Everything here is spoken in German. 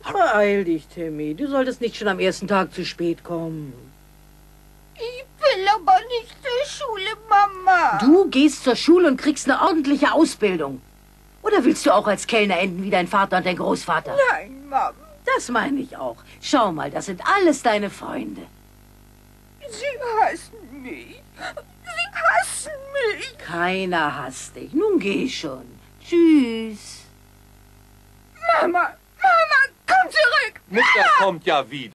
Beeil dich, Timmy. Du solltest nicht schon am ersten Tag zu spät kommen. Ich will aber nicht zur Schule, Mama. Du gehst zur Schule und kriegst eine ordentliche Ausbildung. Oder willst du auch als Kellner enden wie dein Vater und dein Großvater? Nein, Mama. Das meine ich auch. Schau mal, das sind alles deine Freunde. Sie hassen mich. Sie hassen mich. Keiner hasst dich. Nun geh schon. Tschüss. Mama, komm zurück. Mister kommt ja wieder.